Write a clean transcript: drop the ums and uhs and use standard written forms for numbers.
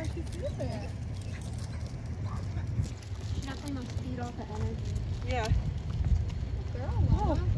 can do that. She definitely must feed off the energy. Yeah. Girl, Mama.